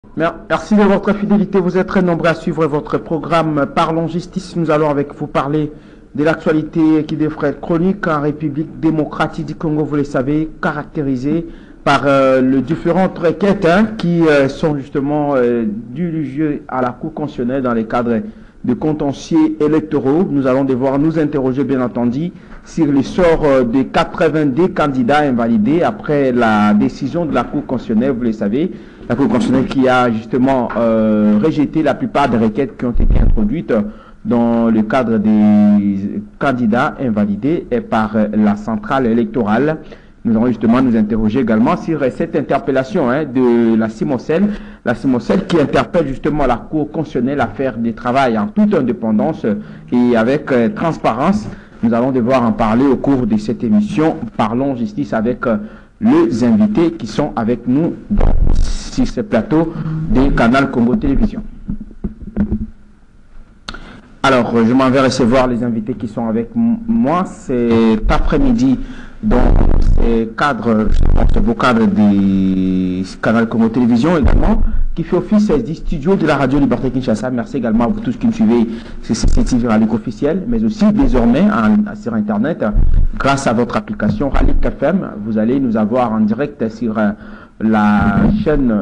Merci de votre fidélité. Vous êtes très nombreux à suivre votre programme Parlons Justice. Nous allons avec vous parler de l'actualité qui devrait être chronique en République démocratique du Congo, vous le savez, caractérisée par les différentes requêtes qui sont justement du lieu à la Cour constitutionnelle dans les cadres de contentieux électoraux. Nous allons devoir nous interroger, bien entendu, sur le sort des 82 candidats invalidés après la décision de la Cour constitutionnelle, vous le savez. La Cour constitutionnelle qui a justement rejeté la plupart des requêtes qui ont été introduites dans le cadre des candidats invalidés et par la centrale électorale. Nous allons justement nous interroger également sur cette interpellation de la CIMOCEL qui interpelle justement la Cour constitutionnelle à faire des travaux en toute indépendance et avec transparence. Nous allons devoir en parler au cours de cette émission. Parlons justice avec les invités qui sont avec nous sur ce plateau des Canal Congo Télévision. Alors, je m'en vais recevoir les invités qui sont avec moi cet après-midi. Donc, c'est vos cadres des Canal Congo Télévision également, qui fait office du studio de la Radio Liberté Kinshasa. Merci également à vous tous qui me suivez sur CCTV Ralik officiel, mais aussi désormais sur Internet, grâce à votre application Ralik FM. Vous allez nous avoir en direct sur la chaîne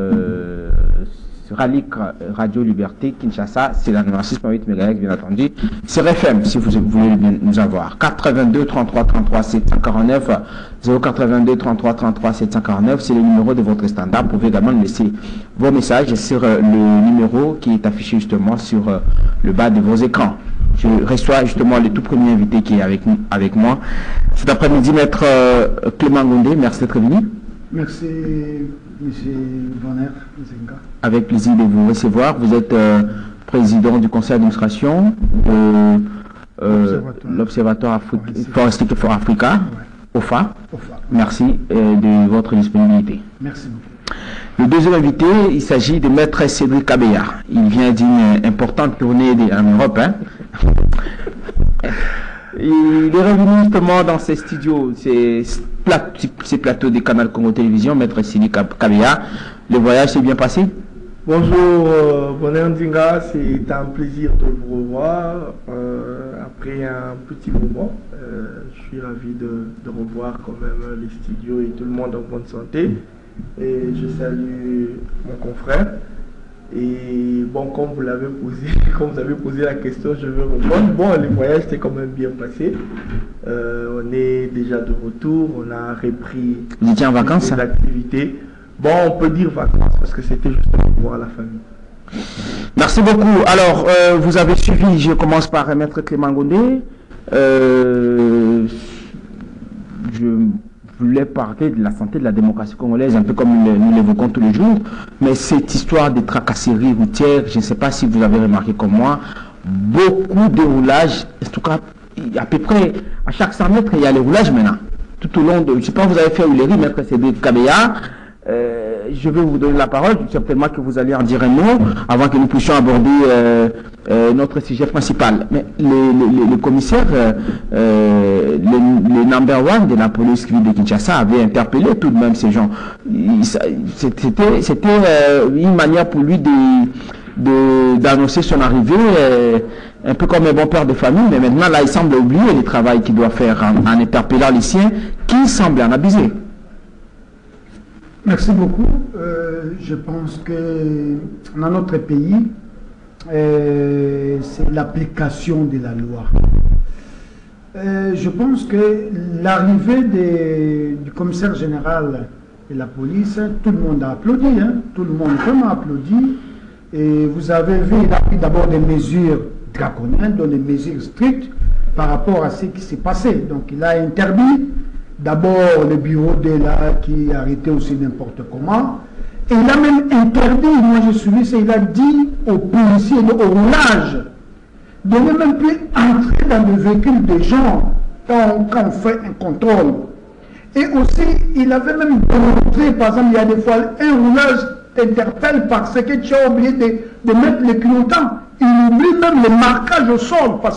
Ralik Radio Liberté Kinshasa, c'est la 96.8 MHz bien entendu. C'est FM si vous voulez nous avoir. 82 33 33 749 082 33 33 749, c'est le numéro de votre standard. Vous pouvez également laisser vos messages sur le numéro qui est affiché justement sur le bas de vos écrans. Je reçois justement le tout premier invité qui est avec moi cet après-midi, maître Clément Gondé. Merci d'être venu. Merci, M. Bonner. Avec plaisir de vous recevoir. Vous êtes président du conseil d'administration de l'Observatoire Forestique for Africa, OFA. Merci de votre disponibilité. Merci beaucoup. Le deuxième invité, il s'agit de maître Cédric Kabeya. Il vient d'une importante tournée en Europe. Il est revenu justement dans ces studios, ces plateaux des Canal Congo Télévision, maître Cédric Kabeya. Le voyage s'est bien passé? Bonjour, Bonheur Ndinga, c'est un plaisir de vous revoir après un petit moment. Je suis ravi de revoir quand même les studios et tout le monde en bonne santé. Et je salue mon confrère. Et bon, comme vous avez posé la question, je vais répondre. Bon, le voyage s'est quand même bien passé. On est déjà de retour, on a repris en vacances, l'activité. Bon, on peut dire vacances parce que c'était justement pour voir la famille. Merci beaucoup. Alors, vous avez suivi, je commence par maître Clément Gondé. Je voulais parler de la santé de la démocratie congolaise, un peu comme nous l'évoquons tous les jours. Mais cette histoire de tracasseries routières, je ne sais pas si vous avez remarqué comme moi, beaucoup de roulages, en tout cas, à peu près à chaque 100 mètres, il y a les roulages maintenant. Tout au long de, je ne sais pas, vous avez fait Ouléry, maître Cédric Kabeya. Je vais vous donner la parole, certainement que vous allez en dire un mot avant que nous puissions aborder notre sujet principal. Mais le commissaire, le number one de la police de Kinshasa avait interpellé tout de même ces gens. C'était une manière pour lui d'annoncer son arrivée, un peu comme un bon père de famille, mais maintenant là il semble oublier le travail qu'il doit faire en interpellant les siens qui semblent en abuser. Merci beaucoup. Je pense que dans notre pays, c'est l'application de la loi. Je pense que l'arrivée du commissaire général de la police, tout le monde a applaudi, tout le monde vraiment applaudi. Et vous avez vu, il a pris d'abord des mesures draconiennes, des mesures strictes par rapport à ce qui s'est passé. Donc il a interdit d'abord le bureau de là qui arrêtait aussi n'importe comment. Et il a même interdit, moi j'ai suivi ça, il a dit aux policiers, au roulage, de ne même plus entrer dans le véhicule des gens quand on fait un contrôle. Et aussi, il avait même montré, par exemple, il y a des fois un roulage t'interpelle parce que tu as oublié de mettre les clignotants. Il oublie même les marquages au sol, parce que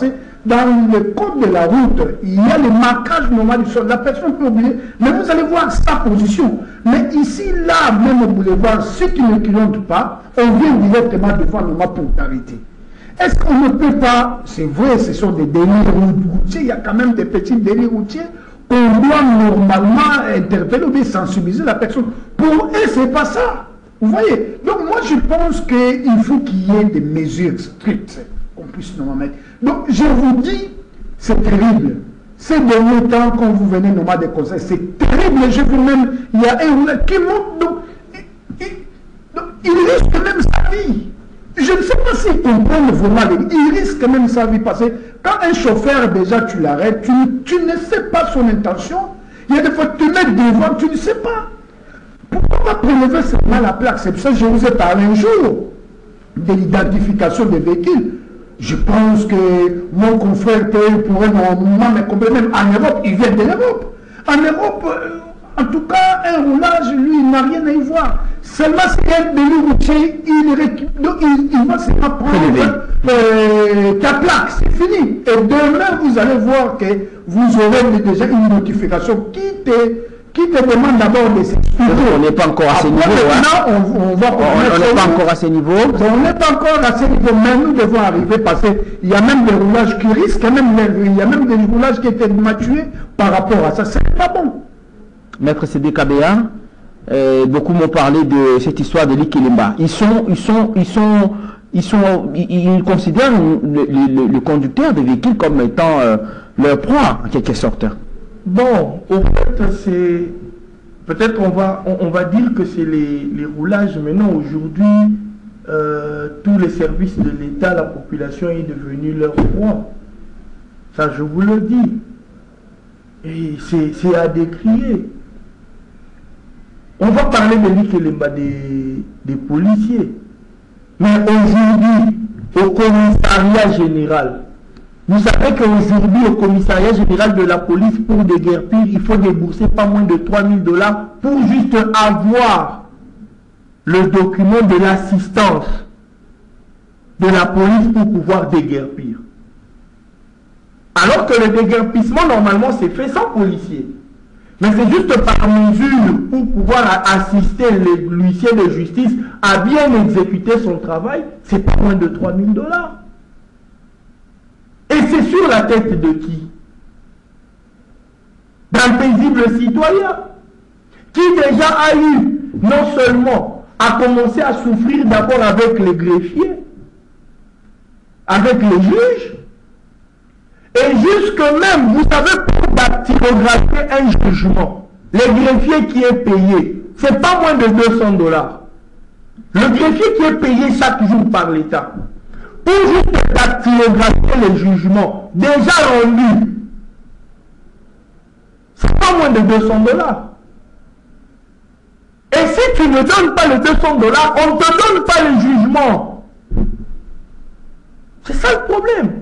dans le code de la route, il y a le marquage normal du sol. La personne peut oublier, mais vous allez voir sa position. Mais ici, là, même au boulevard, ceux qui ne clignotent pas, on vient directement devant le mât pour t'arrêter. Est-ce qu'on ne peut pas, c'est vrai, ce sont des délits routiers, il y a quand même des petits délits routiers qu'on doit normalement interpeller ou bien sensibiliser la personne. Pour eux, ce n'est pas ça. Vous voyez? Donc moi, je pense qu'il faut qu'il y ait des mesures strictes qu'on puisse normalement mettre. Donc je vous dis, c'est terrible. Ces derniers temps, quand vous venez normalement des conseils, c'est terrible. Je vous même, il y a un roulage qui monte, donc il risque même sa vie. Je ne sais pas s'ils comprennent vraiment, il risque même sa vie parce que quand un chauffeur, déjà, tu l'arrêtes, tu ne sais pas son intention. Il y a des fois, tu mets devant, tu ne sais pas. Pourquoi pas prélever seulement la plaque? C'est pour ça que je vous ai parlé un jour de l'identification des véhicules. Je pense que mon confrère pourrait normalement me compléter. Même en Europe, il vient de l'Europe. En Europe, en tout cas, un roulage, lui, il n'a rien à y voir. Seulement s'il y a un délit routier, il va seulement prendre ta plaque, c'est fini. Et demain, vous allez voir que vous aurez déjà une notification qui te demande d'abord de s'expliquer. On n'est pas encore à ce niveau. On n'est pas encore à ce niveau. On n'est pas encore à ce niveau, mais nous devons arriver parce qu'il y a même des roulages qui risquent, il y a même des roulages qui étaient maturés par rapport à ça. C'est pas bon. Maître Sédé Kabea, beaucoup m'ont parlé de cette histoire de l'Ikelemba. Ils considèrent le conducteur des véhicules comme étant leur proie, en quelque sorte. Bon, au fait, c'est... Peut-être on va dire que c'est les roulages. Maintenant, aujourd'hui, tous les services de l'État, la population est devenue leur proie. Ça, je vous le dis. Et c'est à décrier. On va parler de l'Ikelemba des policiers. Mais aujourd'hui, au commissariat général, vous savez qu'aujourd'hui, au commissariat général de la police, pour déguerpir, il faut débourser pas moins de 3 000 $ pour juste avoir le document de l'assistance de la police pour pouvoir déguerpir. Alors que le déguerpissement, normalement, c'est fait sans policier. Mais c'est juste par mesure pour pouvoir assister l'huissier de justice à bien exécuter son travail, c'est pas moins de 3 000 $. Et c'est sur la tête de qui? D'un paisible citoyen qui déjà a eu, non seulement a commencé à souffrir d'abord avec les greffiers, avec les juges, et jusque même, vous savez, pour dactylographier un jugement, le greffier qui est payé, c'est pas moins de 200 $. Le greffier qui est payé chaque jour par l'État, pour juste dactylographier les jugements déjà rendus, c'est pas moins de 200 $. Et si tu ne donnes pas les 200 $, on ne te donne pas le jugement. C'est ça le problème.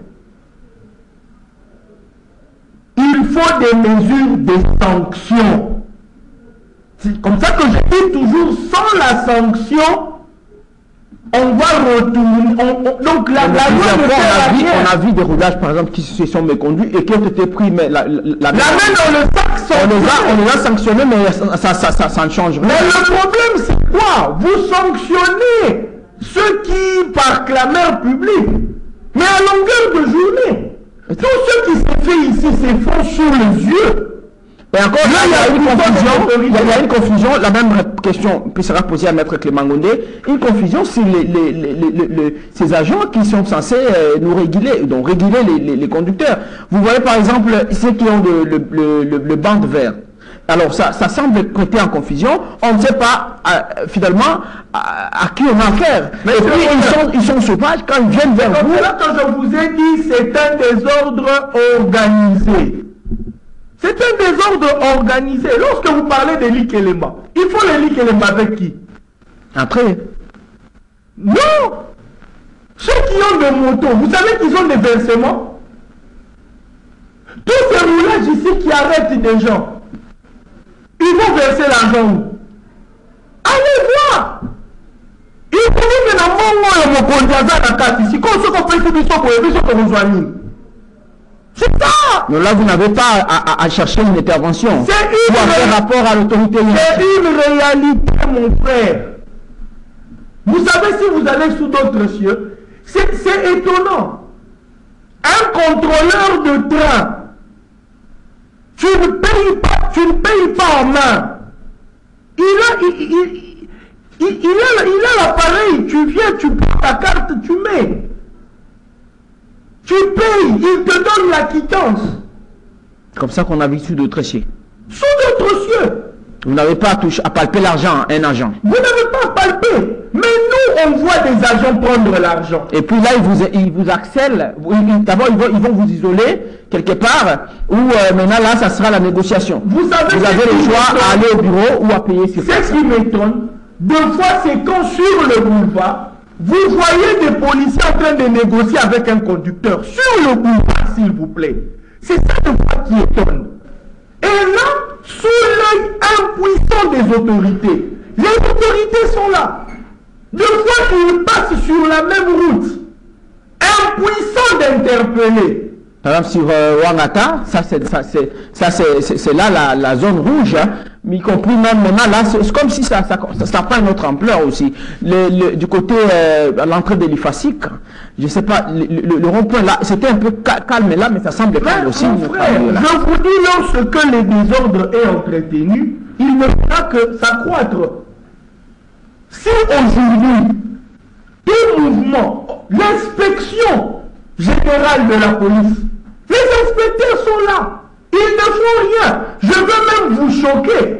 Il faut des mesures de sanction. C'est comme ça que je dis toujours, sans la sanction, on va retourner. Donc la loi on a vu des roulages par exemple qui se sont méconduits et qui ont été pris, mais la main dans le sac, on les a sanctionnés, mais ça ne change rien. Mais le problème c'est quoi? Vous sanctionnez ceux qui, par clameur publique, mais à longueur de journée. Tout ce qui s'est fait ici, c'est faux sous les yeux. Et encore, il y a une confusion. La même question sera posée à Maître Clément Gondé. Une confusion sur ces agents qui sont censés nous réguler, donc réguler les conducteurs. Vous voyez par exemple ceux qui ont le banc vert. Alors ça semble prêter en confusion. On ne sait pas finalement à qui on a affaire. Mais et puis ils sont sauvages quand ils viennent vers vous. C'est là que je vous ai dit, c'est un désordre organisé. C'est un désordre organisé. Lorsque vous parlez de l'Ikelemba, il faut le l'Ikelemba avec qui? Après. Non. Ceux qui ont des motos, vous savez qu'ils ont des versements. Tous ces roulages ici qui arrêtent des gens, ils vont verser l'argent où? Allez voir. Il faut que nous ayons mon compte ici. Quand on peut faire des choses pour les gens pour nous joindre. C'est ça. Donc là, vous n'avez pas à chercher une intervention. C'est Ou à faire rapport à l'autorité. C'est une réalité, mon frère. Vous savez, si vous allez sous d'autres cieux, c'est étonnant. Un contrôleur de train, tu ne payes pas en main. Il a l'appareil, tu viens, tu prends ta carte, tu mets. Tu payes, il te donne la quittance. Comme ça qu'on a l'habitude de tricher. Sous d'autres cieux. Vous n'avez pas à palper l'argent, un agent. Vous n'avez pas palpé. Mais nous, on voit des agents prendre l'argent. Et puis là, ils vous accèlent. D'abord, ils vont vous isoler quelque part. Ou maintenant, là, ça sera la négociation. Vous avez le choix à aller au bureau ou à payer sur place. Ce qui m'étonne, deux fois, c'est quand sur le boulevard, vous voyez des policiers en train de négocier avec un conducteur. Sur le boulevard, s'il vous plaît. C'est ça de fois qui étonne. Et là, sous l'œil impuissant des autorités, les autorités sont là. Deux fois qu'ils passent sur la même route, impuissants d'interpeller. Par exemple, sur Ouangata, c'est là la zone rouge, hein, mais y compris même maintenant, là, c'est comme si ça prend une autre ampleur aussi. Du côté, à l'entrée de l'IFASIC, je ne sais pas, le rond-point là, c'était un peu calme là, mais ça semble calme aussi. Frère, je vous dis, lorsque le désordre est entretenu, il ne fera que s'accroître. Si aujourd'hui, tout mouvement, l'inspection générale de la police, les inspecteurs sont là, ils ne font rien. Je veux même vous choquer.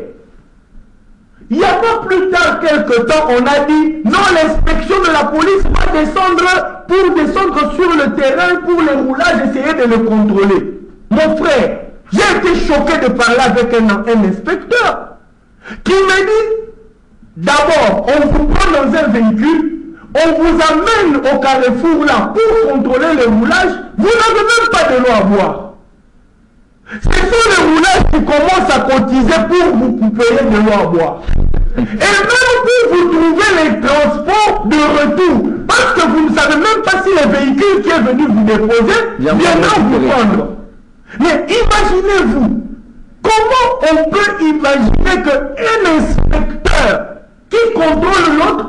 Il n'y a pas plus tard quelque temps, on a dit non, l'inspection de la police va descendre sur le terrain pour les roulages, essayer de le contrôler. Mon frère, j'ai été choqué de parler avec un inspecteur qui me dit d'abord, on vous prend dans un véhicule, on vous amène au carrefour là pour contrôler le roulage, vous n'avez même pas de l'eau à boire. Ce sont les roulages qui commencent à cotiser pour vous payer de l'eau à boire. Et même pour vous trouver les transports de retour, parce que vous ne savez même pas si le véhicule qui est venu vous déposer viendra vous prendre. Mais imaginez-vous, comment on peut imaginer qu'un inspecteur qui contrôle l'autre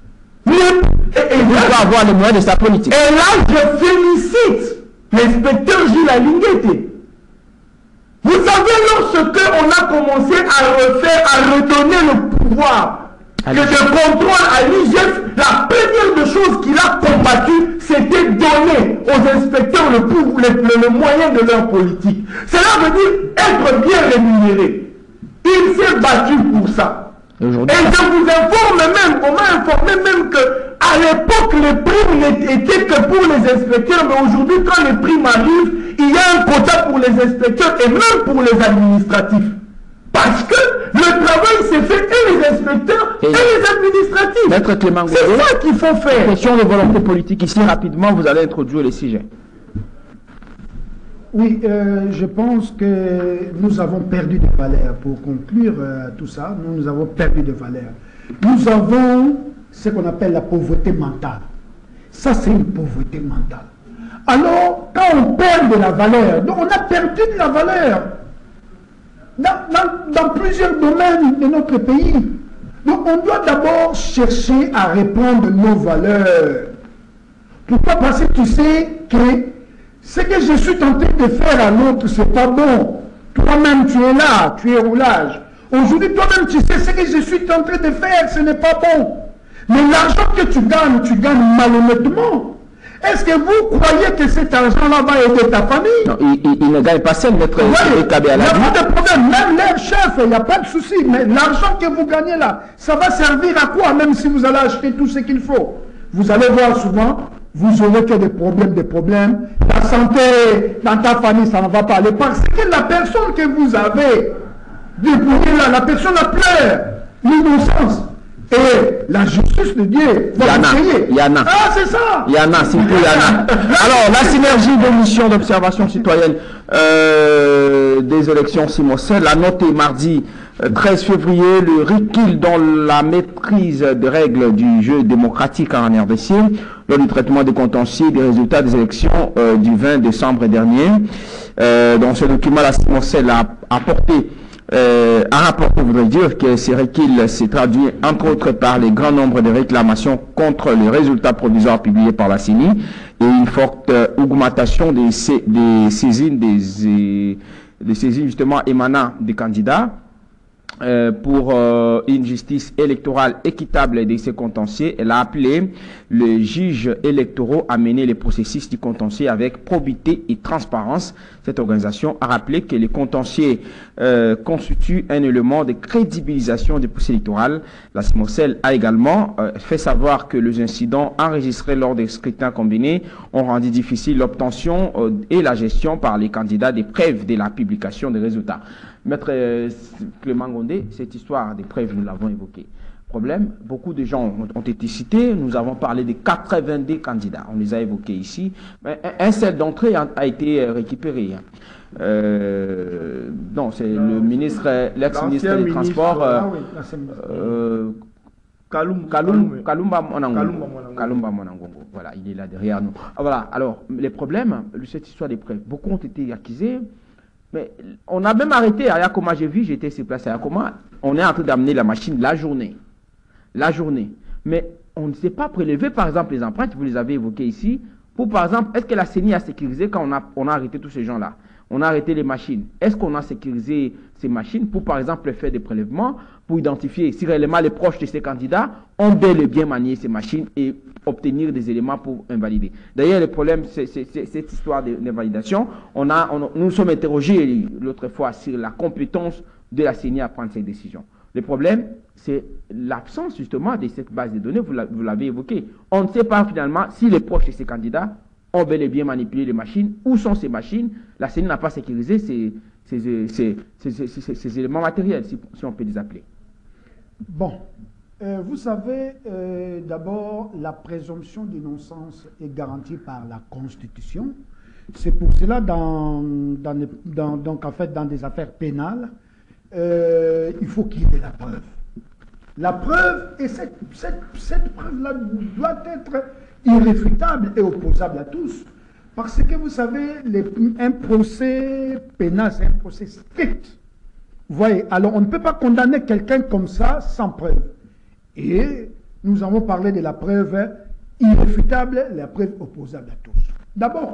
doit avoir les moyens de sa politique. Et là, je félicite l'inspecteur Gilles Alinguete. Vous savez, lorsque on a commencé à redonner le pouvoir de contrôle à l'IGF, la première des choses qu'il a combattu, c'était donner aux inspecteurs le moyen de leur politique. Cela veut dire être bien rémunéré. Il s'est battu pour ça. Et je vous informe même, on m'a informé même que à l'époque, les primes n'étaient que pour les inspecteurs, mais aujourd'hui, quand les primes arrivent, il y a un quota pour les inspecteurs et même pour les administratifs. Parce que le travail s'est fait et les inspecteurs et les administratifs. C'est ça qu'il faut faire. Question de volonté politique. Ici, rapidement, vous allez introduire les sujets. Oui, je pense que nous avons perdu de valeur. Pour conclure tout ça, nous avons perdu de valeur. Nous avons ce qu'on appelle la pauvreté mentale. Ça, c'est une pauvreté mentale. Alors, quand on perd de la valeur, donc on a perdu de la valeur dans plusieurs domaines de notre pays. Donc, on doit d'abord chercher à répondre nos valeurs. Pourquoi? Parce que tu sais que ce que je suis tenté de faire à l'autre, c'est pas bon. Toi-même, tu es là, tu es roulage. Aujourd'hui, toi-même, tu sais ce que je suis tenté de faire, ce n'est pas bon. Mais l'argent que tu gagnes malhonnêtement. Est-ce que vous croyez que cet argent-là va aider ta famille? Non, il ne gagne pas seul, maître. Il n'y a pas de problème. Même leur chef, il n'y a pas de souci. Mais l'argent que vous gagnez là, ça va servir à quoi, même si vous allez acheter tout ce qu'il faut? Vous allez voir souvent, vous aurez que des problèmes. La santé dans ta famille, ça ne va pas aller. Parce que la personne que vous avez dépouillée là, la personne a pleure l'innocence. Et la justice de Dieu va payer. Yana. Ah, c'est ça. Yana, c'est pour Yana. Alors, la synergie de missions d'observation citoyenne des élections CIMOCEL, la note est mardi 13 février, le recul dans la maîtrise des règles du jeu démocratique en RDC lors du traitement des contentieux des résultats des élections du 20 décembre dernier. Dans ce document, la CIMOCEL a rapporté, voudrait dire, que ces reculs s'est traduit entre autres par les grands nombres de réclamations contre les résultats provisoires publiés par la CENI et une forte augmentation des saisines justement émanant des candidats. Pour une justice électorale équitable de ces contentieux, elle a appelé les juges électoraux à mener les processus du contentieux avec probité et transparence. Cette organisation a rappelé que les contentieux constituent un élément de crédibilisation du processus électoral. La CIMOCEL a également fait savoir que les incidents enregistrés lors des scrutins combinés ont rendu difficile l'obtention et la gestion par les candidats des preuves de la publication des résultats. Maître Clément Gondé, cette histoire des preuves, nous l'avons évoquée. Problème, beaucoup de gens ont été cités. Nous avons parlé de 82 candidats. On les a évoqués ici. Mais un seul d'entre eux a été récupéré. Non, c'est le ministre, l'ex-ministre des Transports, Kalumba Monangongo. Voilà, il est là derrière nous. Voilà, alors, les problèmes, cette histoire des preuves, beaucoup ont été accusés. Mais on a même arrêté à Yakoma, j'ai vu, j'étais sur place à Yakoma, on est en train d'amener la machine la journée. Mais on ne s'est pas prélevé, par exemple, les empreintes, vous les avez évoquées ici, pour, par exemple, est-ce que la CENI a sécurisé quand on a arrêté tous ces gens-là? On a arrêté les machines. Est-ce qu'on a sécurisé ces machines pour, par exemple, faire des prélèvements, pour identifier si réellement les proches de ces candidats ont bel et bien manié ces machines et obtenir des éléments pour invalider. D'ailleurs, le problème, c'est cette histoire d'invalidation. Nous sommes interrogés l'autre fois sur la compétence de la CENI à prendre ces décisions. Le problème, c'est l'absence justement de cette base de données, vous l'avez évoqué. On ne sait pas finalement si les proches de ces candidats ont bel et bien manipulé les machines. Où sont ces machines? La CENI n'a pas sécurisé ces éléments matériels, si on peut les appeler. Bon. Vous savez, d'abord, la présomption d'innocence est garantie par la Constitution. C'est pour cela, donc en fait, dans des affaires pénales, il faut qu'il y ait la preuve. La preuve, et cette preuve-là doit être irréfutable et opposable à tous. Parce que vous savez, un procès pénal, c'est un procès strict. Vous voyez, alors on ne peut pas condamner quelqu'un comme ça sans preuve. Et nous avons parlé de la preuve irréfutable, la preuve opposable à tous. D'abord,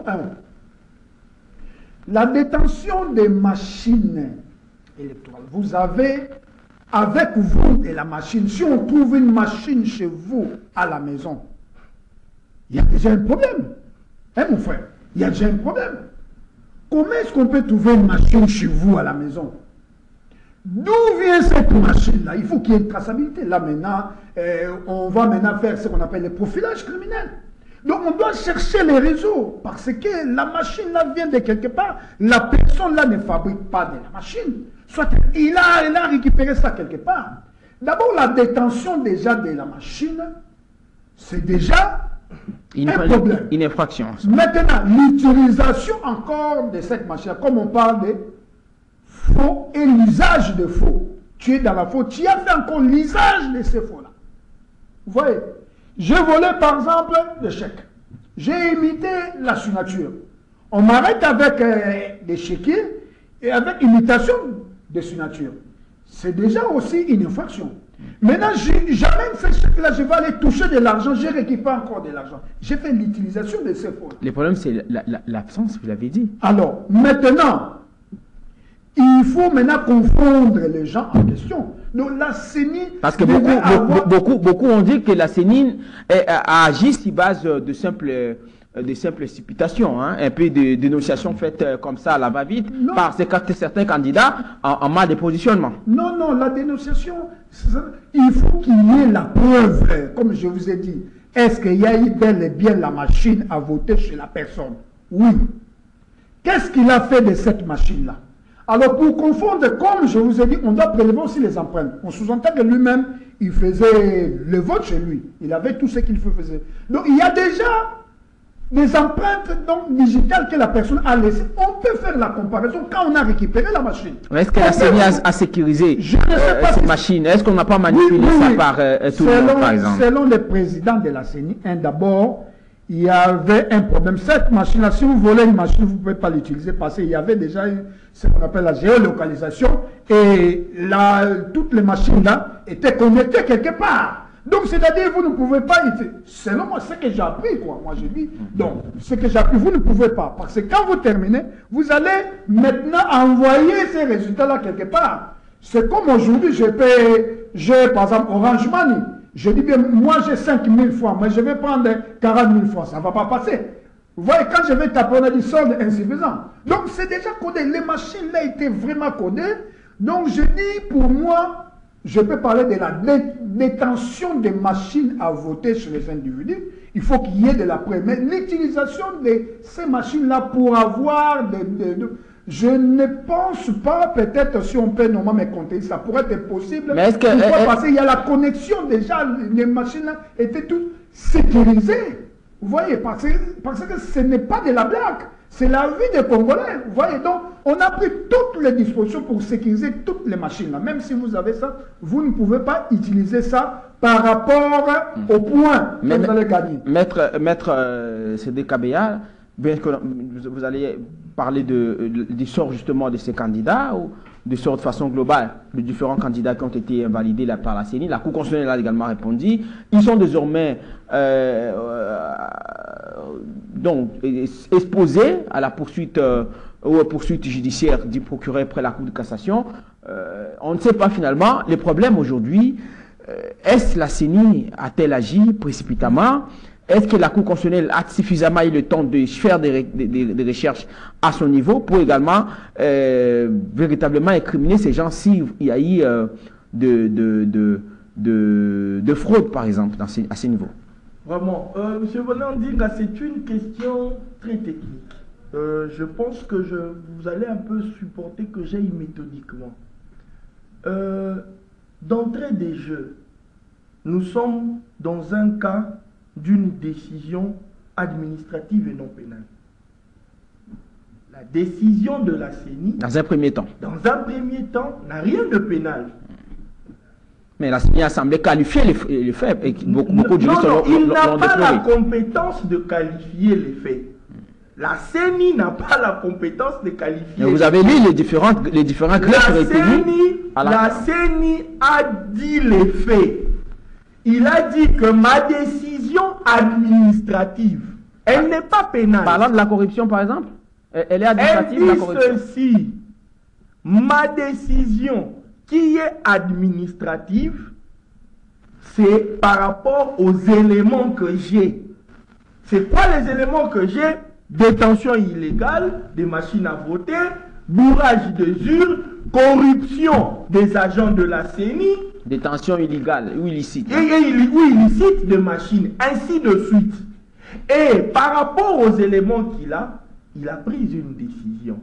la détention des machines électorales. Vous avez, avec vous et la machine, si on trouve une machine chez vous à la maison, il y a déjà un problème. Hein, mon frère? Il y a déjà un problème. Comment est-ce qu'on peut trouver une machine chez vous à la maison? D'où vient cette machine-là? Il faut qu'il y ait une traçabilité. Là, maintenant, on va maintenant faire ce qu'on appelle le profilage criminel. Donc, on doit chercher les réseaux, parce que la machine-là vient de quelque part. La personne-là ne fabrique pas de la machine. Soit il a récupéré ça quelque part. D'abord, la détention déjà de la machine, c'est déjà un problème. Une infraction. Maintenant, l'utilisation encore de cette machine, comme on parle de faux et l'usage de faux. Tu es dans la faute, tu as fait encore l'usage de ces faux-là. Vous voyez, j'ai volé par exemple le chèque. J'ai imité la signature. On m'arrête avec des chéquiers et avec imitation de signature. C'est déjà aussi une infraction. Maintenant, j'amène ce chèque-là, je vais aller toucher de l'argent, j'ai récupéré encore de l'argent. J'ai fait l'utilisation de ces faux. Le problème, c'est l'absence, vous l'avez dit. Alors, maintenant, il faut maintenant confondre les gens en question. Donc la CENI... Parce que beaucoup ont dit que la CENI a agi sur base de simples supputations, hein, un peu de dénonciations faites comme ça à la va-vite par certains candidats en mal de positionnement. Non, la dénonciation, il faut qu'il y ait la preuve, comme je vous ai dit. Est-ce qu'il y a eu bel et bien la machine à voter chez la personne? Oui. Qu'est-ce qu'il a fait de cette machine-là? Alors, pour confondre, comme je vous ai dit, on doit prélever aussi les empreintes. On sous-entend que lui-même, il faisait le vote chez lui. Il avait tout ce qu'il faisait. Donc, il y a déjà les empreintes donc, digitales que la personne a laissées, on peut faire la comparaison quand on a récupéré la machine. Est-ce que la CENI a sécurisé ces machines? Est-ce qu'on n'a pas manipulé ça par tout le monde, par exemple? Selon le président de la CENI, d'abord, il y avait un problème. Cette machine-là, si vous volez une machine, vous ne pouvez pas l'utiliser parce qu'il y avait déjà ce qu'on appelle la géolocalisation et toutes les machines-là étaient connectées quelque part. Donc, c'est-à-dire, vous ne pouvez pas, selon moi, ce que j'ai appris, quoi. Moi, j'ai dit, donc, ce que j'ai appris, vous ne pouvez pas. Parce que quand vous terminez, vous allez maintenant envoyer ces résultats-là quelque part. C'est comme aujourd'hui, j'ai, par exemple, Orange Money. Je dis bien, moi, j'ai 5 000 francs, mais je vais prendre 40 000 francs. Ça ne va pas passer. Vous voyez, quand je vais taper, on a dit solde insuffisant. Donc, c'est déjà codé. Les machines-là étaient vraiment codées. Donc, je dis, pour moi, je peux parler de la détention des machines à voter sur les individus. Il faut qu'il y ait de la preuve. Mais l'utilisation de ces machines-là pour avoir je ne pense pas, peut-être si on peut normalement me compter, ça pourrait être possible. Mais est-ce que... parce qu'il y a la connexion déjà, les machines-là étaient toutes sécurisées. Vous voyez, parce que ce n'est pas de la blague. C'est la vie des Congolais. Vous voyez, donc, on a pris toutes les dispositions pour sécuriser toutes les machines. Là. Même si vous avez ça, vous ne pouvez pas utiliser ça par rapport au point que vous allez gagner. Maître Cédé Kabea, bien que vous allez parler du sort justement de ces candidats ou du sort de façon globale de différents candidats qui ont été invalidés par la CENI. La Cour constitutionnelle a également répondu. Ils sont désormais donc exposés à la poursuite ou poursuite judiciaire du procureur près la Cour de cassation. On ne sait pas finalement. Le problème aujourd'hui, est-ce la CENI a-t-elle agi précipitamment? Est-ce que la Cour constitutionnelle a suffisamment eu le temps de faire des recherches à son niveau pour également véritablement incriminer ces gens s'il y a eu de fraude, par exemple, à ces niveaux? Vraiment, M. Bonandinga, c'est une question très technique. Je pense que vous allez un peu supporter que j'aille méthodiquement. D'entrée des jeux, nous sommes dans un cas d'une décision administrative et non pénale. La décision de la CENI, dans un premier temps, n'a rien de pénal. Mais la CENI a semblé qualifier les faits et beaucoup de juristes l'ont déploré. Il n'a pas la compétence de qualifier les faits. La CENI n'a pas la compétence de qualifier. Mais vous avez lu les différents greffes retenus. La CENI a dit les faits. Il a dit que ma décision administrative, elle n'est pas pénale. Parlant de la corruption, par exemple, elle est administrative, la corruption. Ceci, ma décision qui est administrative, c'est par rapport aux éléments que j'ai. C'est quoi les éléments que j'ai? Détention illégale des machines à voter, bourrage des urnes, corruption des agents de la CENI, détention illégale ou illicite. Ou illicite de machines, ainsi de suite. Et par rapport aux éléments qu'il a, il a pris une décision.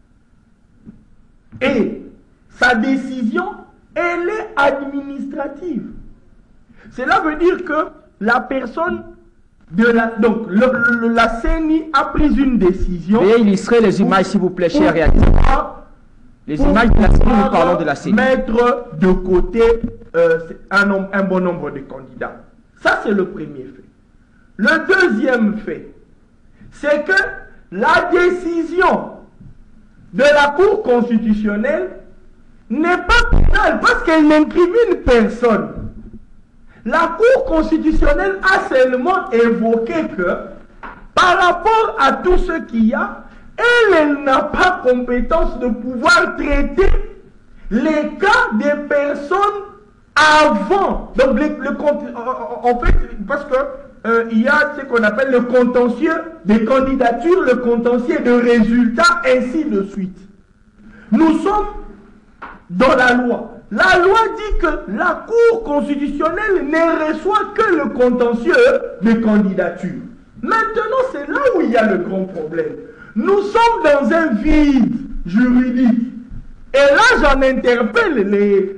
Et sa décision, elle est administrative. Cela veut dire que la personne donc la CENI a pris une décision. Veuillez illustrer les images, s'il vous plaît, cher réalisateur. Les images de la CENI, nous parlons de la CENI. Mettre de côté un bon nombre de candidats. Ça, c'est le premier fait. Le deuxième fait, c'est que la décision de la Cour constitutionnelle n'est pas pénale parce qu'elle n'incrimine personne. La Cour constitutionnelle a seulement évoqué que, par rapport à tout ce qu'il y a, elle n'a pas compétence de pouvoir traiter les cas des personnes avant. Donc, en fait, parce que il y a ce qu'on appelle le contentieux des candidatures, le contentieux de résultats, ainsi de suite. Nous sommes dans la loi. La loi dit que la Cour constitutionnelle ne reçoit que le contentieux des candidatures. Maintenant, c'est là où il y a le grand problème. Nous sommes dans un vide juridique. Et là, j'en interpelle les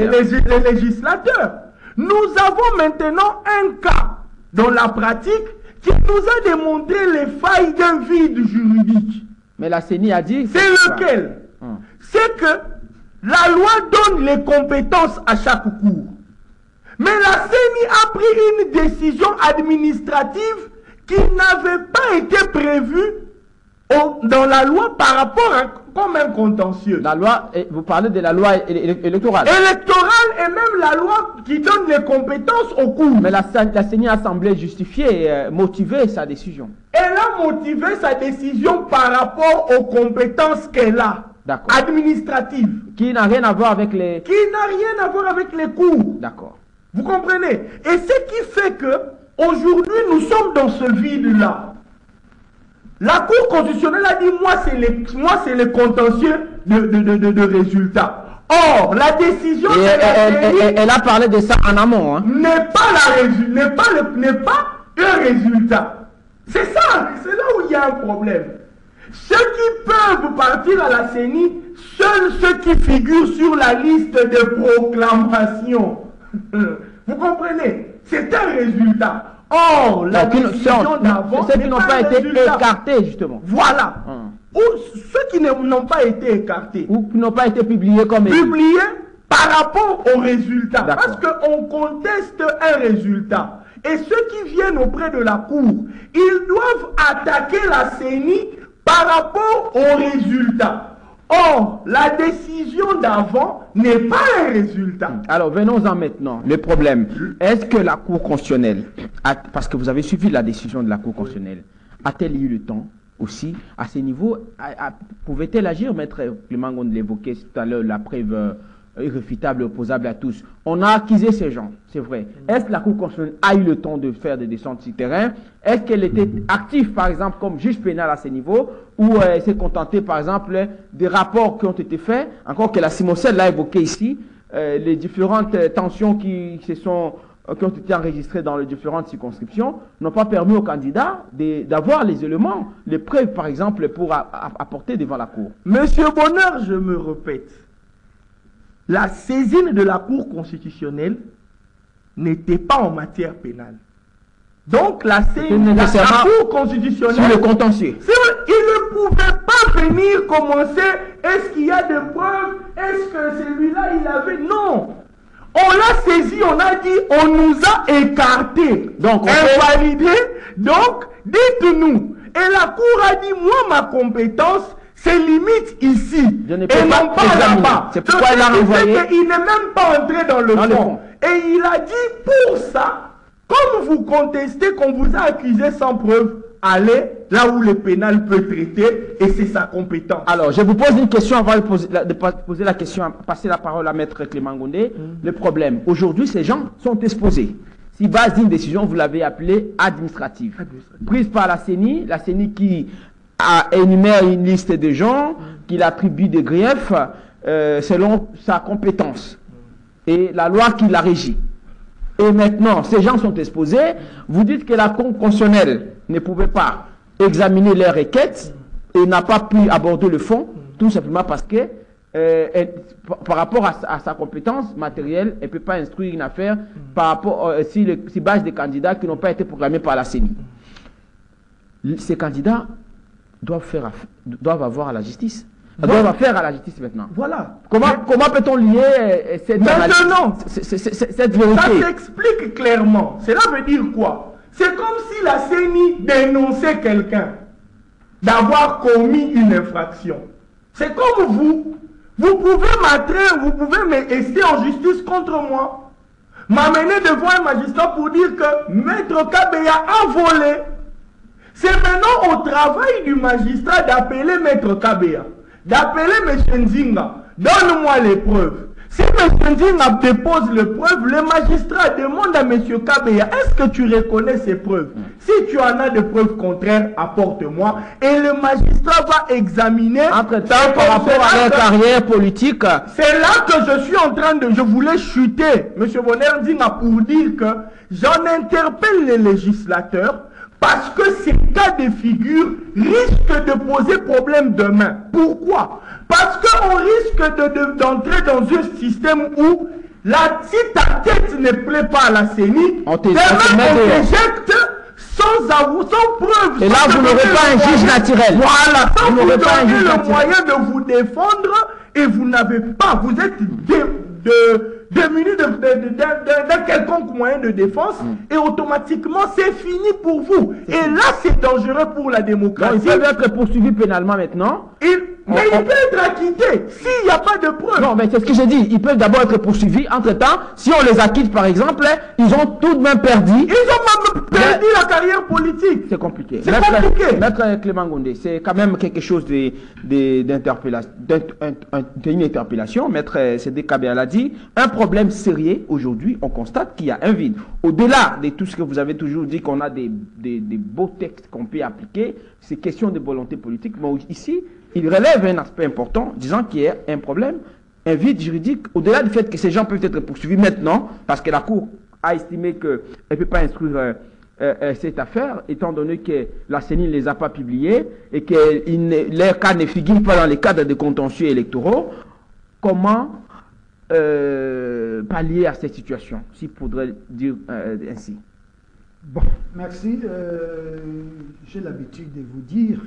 législateurs. Nous avons maintenant un cas dans la pratique qui nous a démontré les failles d'un vide juridique. Mais la CENI a dit... C'est lequel? C'est que la loi donne les compétences à chaque cour. Mais la CENI a pris une décision administrative qui n'avait pas été prévue dans la loi par rapport à comme un contentieux. La loi, vous parlez de la loi électorale. Électorale et même la loi qui donne les compétences aux cours. Mais la CENI a semblé justifier, motiver sa décision. Elle a motivé sa décision par rapport aux compétences qu'elle a. Administratives. Qui n'a rien à voir avec les... Qui n'a rien à voir avec les cours. D'accord. Vous comprenez? Et ce qui fait que aujourd'hui nous sommes dans ce vide-là. La Cour constitutionnelle a dit, moi c'est les contentieux de résultats. Or, la décision elle a parlé de ça en amont. Hein. N'est pas un résultat. C'est ça, c'est là où il y a un problème. Ceux qui peuvent partir à la CENI, seuls ceux qui figurent sur la liste de proclamation. Vous comprenez? C'est un résultat. Or, la décision d'avant, ceux qui n'ont pas été écartés, justement. Voilà. Ou ceux qui n'ont pas été écartés. Ou qui n'ont pas été publiés comme... Publiés par rapport au résultat. Parce qu'on conteste un résultat. Et ceux qui viennent auprès de la Cour, ils doivent attaquer la CENI par rapport au résultat. Or, la décision d'avant n'est pas un résultat. Alors, venons-en maintenant. Le problème, est-ce que la Cour constitutionnelle, parce que vous avez suivi la décision de la Cour constitutionnelle, a-t-elle eu le temps aussi, à ce niveau, pouvait-elle agir? Maître Clément Gonde l'évoquait tout à l'heure, la preuve irréfutable, opposable à tous. On a accusé ces gens, c'est vrai. Est-ce que la Cour constitutionnelle a eu le temps de faire des descentes sur terrain? Est-ce qu'elle était active, par exemple, comme juge pénal à ce niveau, ou elle s'est contentée, par exemple, des rapports qui ont été faits, encore que la Simocelle l'a évoqué ici, les différentes tensions qui ont été enregistrées dans les différentes circonscriptions, n'ont pas permis aux candidats d'avoir les éléments, les preuves, par exemple, pour apporter devant la Cour. Monsieur Bonheur, je me répète, la saisine de la Cour constitutionnelle n'était pas en matière pénale. Donc la saisine de la Cour constitutionnelle... Sur le contentieux. Il ne pouvait pas venir commencer, est-ce qu'il y a des preuves, est-ce que celui-là il avait... Non. On l'a saisi, on a dit, on nous a écartés. Donc, invalidés. Donc, dites-nous. Et la Cour a dit, moi, ma compétence, c'est limite ici. Et non pas là-bas. C'est pourquoi il a renvoyé. Il n'est même pas entré dans le fond. Et il a dit, pour ça, comme vous contestez qu'on vous a accusé sans preuve, allez là où le pénal peut traiter et c'est sa compétence. Alors, je vous pose une question avant de poser la question, passer la parole à Maître Clément Gonde. Le problème, aujourd'hui, ces gens sont exposés. Si base d'une décision, vous l'avez appelée administrative, prise par la CENI qui énumère une liste de gens, qui l'attribue des griefs selon sa compétence et la loi qui la régit. Et maintenant, ces gens sont exposés. Vous dites que la Cour constitutionnelle ne pouvait pas examiner les requêtes et n'a pas pu aborder le fond, tout simplement parce que par rapport à sa compétence matérielle, elle ne peut pas instruire une affaire par rapport si base des candidats qui n'ont pas été programmés par la CENI. Ces candidats doivent avoir à la justice. Doivent affaire à la justice maintenant. Voilà. Comment peut-on lier cette vérité? Ça s'explique clairement. Cela veut dire quoi? C'est comme si la CENI dénonçait quelqu'un d'avoir commis une infraction. C'est comme vous. Vous pouvez m'attraire, vous pouvez m'ester en justice contre moi. M'amener devant un magistrat pour dire que Maître Kabeya a volé. C'est maintenant au travail du magistrat d'appeler Maître Kabeya, d'appeler M. Nzinga. Donne-moi les preuves. Si M. Nzinga dépose les preuves, le magistrat demande à M. Kabeya, est-ce que tu reconnais ces preuves? Si tu en as des preuves contraires, apporte-moi. Et le magistrat va examiner... Entre-temps, par rapport à leur carrière politique... C'est là que je suis en train de... Je voulais chuter M. Bonheur Nzinga pour dire que j'en interpelle les législateurs parce que ces cas de figure risquent de poser problème demain. Pourquoi? Parce qu'on risque d'entrer dans un système où si ta tête ne plaît pas à la CENI, demain on t'éjecte sans sans preuve. Et là, vous n'aurez pas un juge naturel. Voilà, sans vous n'aurez pas un donner juge le naturel. moyen de vous défendre et vous n'avez pas, vous êtes démunis d'un quelconque moyen de défense et automatiquement c'est fini pour vous. Et là, c'est dangereux pour la Donc, démocratie. ils peuvent être poursuivis pénalement maintenant. Mais il peut être acquitté s'il n'y a pas de preuve. Non, mais c'est ce que j'ai dit. Ils peuvent d'abord être poursuivis. Entre-temps, si on les acquitte, par exemple, ils ont tout de même perdu. Ils ont même perdu la carrière politique. C'est compliqué. C'est compliqué. Maître Clément Gondé, c'est quand même quelque chose d'interpellation. Une interpellation. Maître Cédric Kabéala a dit, un problème sérieux aujourd'hui, on constate qu'il y a un vide. Au-delà de tout ce que vous avez toujours dit, qu'on a des beaux textes qu'on peut appliquer, c'est question de volonté politique. Mais ici, il relève un aspect important, disant qu'il y a un problème, un vide juridique, au-delà du fait que ces gens peuvent être poursuivis maintenant, parce que la Cour a estimé qu'elle ne peut pas instruire cette affaire, étant donné que la CENI ne les a pas publiés et que leur cas ne figure pas dans les cadres de contentieux électoraux. Comment pallier à cette situation, s'il faudrait dire ainsi? Bon, merci. J'ai l'habitude de vous dire,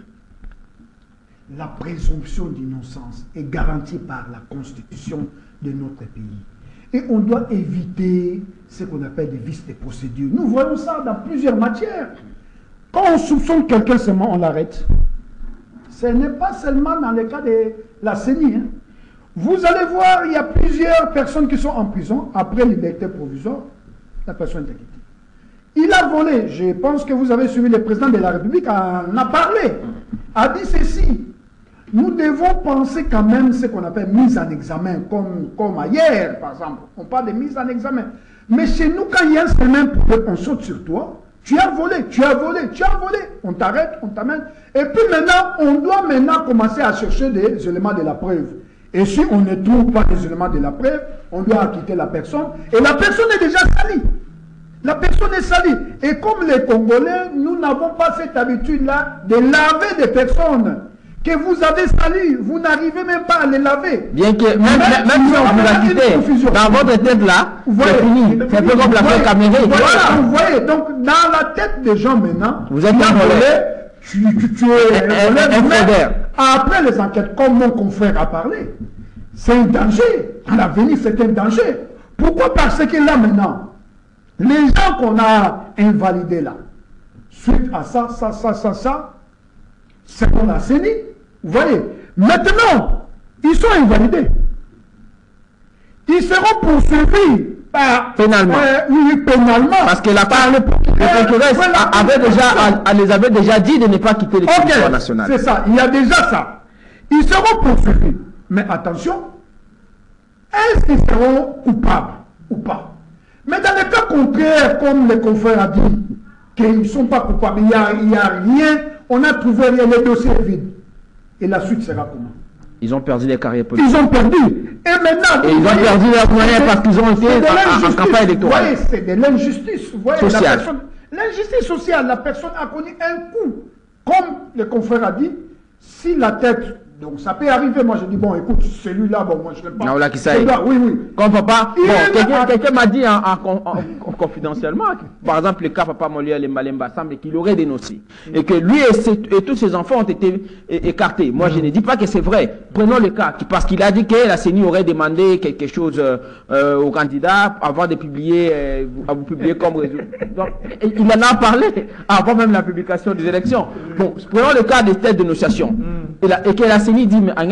la présomption d'innocence est garantie par la Constitution de notre pays. Et on doit éviter ce qu'on appelle des vices de procédure. Nous voyons ça dans plusieurs matières. Quand on soupçonne quelqu'un seulement, on l'arrête. Ce n'est pas seulement dans le cas de la CENI. Hein. Vous allez voir, il y a plusieurs personnes qui sont en prison après liberté provisoire. La personne est acquittée. Il a volé. Je pense que vous avez suivi, le président de la République en a parlé. A dit ceci. Nous devons penser quand même ce qu'on appelle mise en examen, comme ailleurs, par exemple. On parle de mise en examen. Mais chez nous, quand il y a un semaine, on saute sur toi. Tu as volé, tu as volé, tu as volé. On t'arrête, on t'amène. Et puis maintenant, on doit maintenant commencer à chercher des éléments de la preuve. Et si on ne trouve pas les éléments de la preuve, on doit acquitter la personne. Et la personne est déjà salie. La personne est salie. Et comme les Congolais, nous n'avons pas cette habitude-là de laver des personnes que vous avez salues. Vous n'arrivez même pas à les laver. Bien que, même si on vous a quitté, dans votre tête-là, c'est fini. C'est un peu comme l'affaire Caméré. Voilà, vous voyez. Donc, dans la tête des gens maintenant, vous êtes un volé. Tu es un fraudeur. Après les enquêtes, comme mon confrère a parlé, c'est un danger. À l'avenir, c'est un danger. Pourquoi? Parce que là maintenant, les gens qu'on a invalidés là, suite à ça, c'est qu'on a saigné. Vous voyez, maintenant, ils sont invalidés. Ils seront poursuivis par, pénalement. Oui, pénalement. Parce que la part, le procureur les avait déjà dit de ne pas quitter le territoire national. C'est ça, il y a déjà ça. Ils seront poursuivis. Mais attention, est-ce qu'ils seront coupables ou pas? Mais dans le cas contraire, comme le confrère a dit, qu'ils ne sont pas coupables, il n'y a rien, on a trouvé rien, le dossier est vide. Et la suite sera comment? Ils ont perdu les carrières politiques. Ils ont perdu. Et maintenant, ils ont perdu leurs moyens parce qu'ils ont été en campagne électorale. Vous voyez, c'est de l'injustice. Vous voyez, sociale. L'injustice sociale, la personne a connu un coup. Comme le confrère a dit, si la tête... Donc ça peut arriver, moi je dis, bon écoute, celui-là, bon moi je ne l'aime pas. Non, là, qui ça y est. Oui, oui. Comme papa, bon, quelqu'un m'a dit confidentiellement, par exemple le cas Papa Molière Malemba semble qu'il aurait dénoncé. Et que lui et tous ses enfants ont été écartés. Moi je ne dis pas que c'est vrai. Prenons le cas, parce qu'il a dit que la CENI aurait demandé quelque chose au candidat avant de publier, à vous publier comme résultat. Donc, il en a parlé avant même la publication des élections. Bon, prenons le cas des têtes de dénonciation. Et que la CENI dit, mais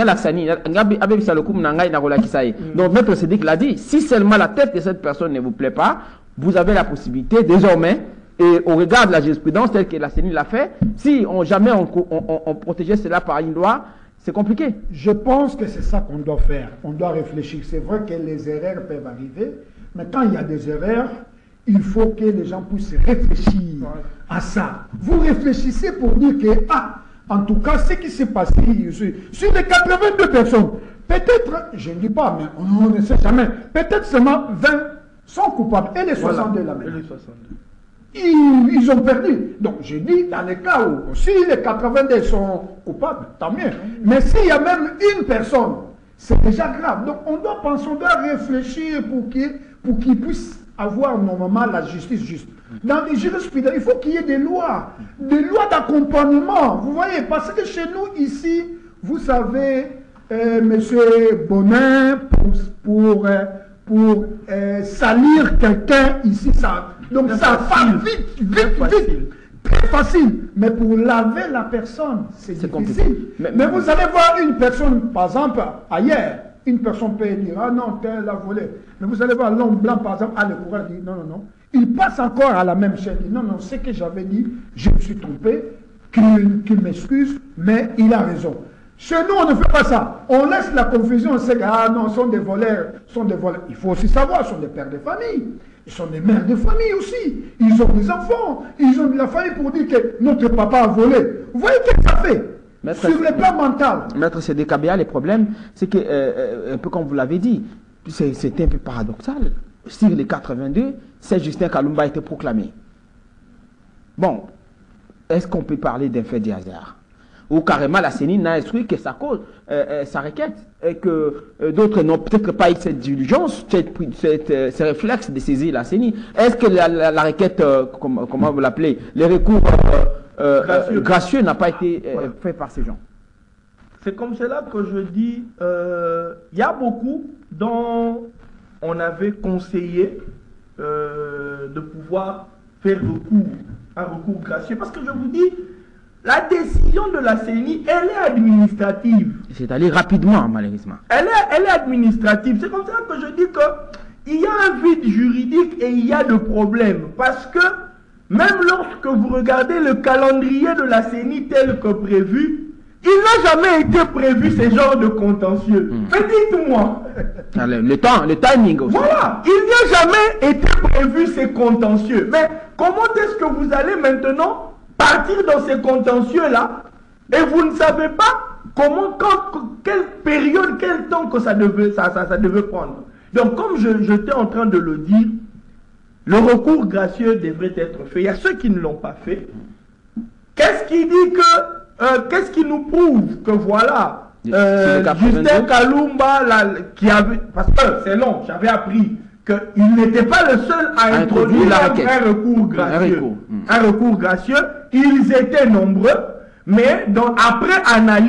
donc Maître Cédric l'a dit, si seulement la tête de cette personne ne vous plaît pas, vous avez la possibilité désormais, et au regard de la jurisprudence telle que la CENI l'a fait, si jamais on protégeait cela par une loi, c'est compliqué. Je pense que c'est ça qu'on doit faire. On doit réfléchir. C'est vrai que les erreurs peuvent arriver, mais quand il y a des erreurs, il faut que les gens puissent réfléchir à ça. Vous réfléchissez pour dire que, en tout cas, ce qui s'est passé sur les 82 personnes, peut-être, je ne dis pas, mais on ne sait jamais, peut-être seulement 20 sont coupables et les 62 la même. Ils ont perdu. Donc, je dis, dans les cas où, si les 82 sont coupables, tant mieux. Mais s'il y a même une personne, c'est déjà grave. Donc, on doit penser, on doit réfléchir pour qu'ils puissent avoir normalement la justice juste. Dans les jurisprudence, il faut qu'il y ait des lois d'accompagnement. Vous voyez, parce que chez nous, ici, vous savez, monsieur Bonin, pour salir quelqu'un ici, ça. Donc ça va vite. Très facile. Mais pour laver la personne, c'est difficile. Mais vous allez voir une personne, par exemple, ailleurs, une personne peut dire, ah non, tel a volé. Mais vous allez voir l'homme blanc, par exemple, a le courage de dire, non. Il passe encore à la même chaîne. Il dit, non, ce que j'avais dit, je me suis trompé, qu'il m'excuse, mais il a raison. Chez nous, on ne fait pas ça. On laisse la confusion, on sait que, ah non, sont des voleurs. Il faut aussi savoir, ils sont des pères de famille. Ils sont des mères de famille aussi. Ils ont des enfants. Ils ont de la famille pour dire que notre papa a volé. Vous voyez ce que ça fait? Maître, sur le plan mental. Maître Sédé Kabea, le problème, c'est que, un peu comme vous l'avez dit, c'est un peu paradoxal. Sur les 82, c'est Justin Kalumba a été proclamé. Bon, est-ce qu'on peut parler d'un fait de hasard? Ou carrément la CENI n'a instruit que sa cause, sa requête, et que d'autres n'ont peut-être pas eu cette diligence, ce réflexe de saisir la CENI. Est-ce que la requête, comment vous l'appelez, les recours gracieux n'a pas été fait par ces gens? C'est comme cela que je dis, il y a beaucoup dont on avait conseillé de pouvoir faire un recours gracieux, parce que je vous dis, la décision de la CENI, elle est administrative. C'est allé rapidement, malheureusement. Elle est administrative. C'est comme ça que je dis qu'il y a un vide juridique et il y a des problèmes. Parce que même lorsque vous regardez le calendrier de la CENI tel que prévu, il n'a jamais été prévu ce genre de contentieux. Mais dites-moi. Le timing aussi. Voilà, il n'y a jamais été prévu ces contentieux. Mais comment est-ce que vous allez maintenant partir dans ces contentieux-là, et vous ne savez pas comment, quelle période, quel temps que ça devait prendre. Donc, comme j'étais en train de le dire, le recours gracieux devrait être fait. Il y a ceux qui ne l'ont pas fait. Qu'est-ce qui dit que, qu'est-ce qui nous prouve que voilà, Justin Kalumba, parce que c'est long, j'avais appris qu'il n'était pas le seul à introduire un recours gracieux. Un recours gracieux, ils étaient nombreux, mais donc après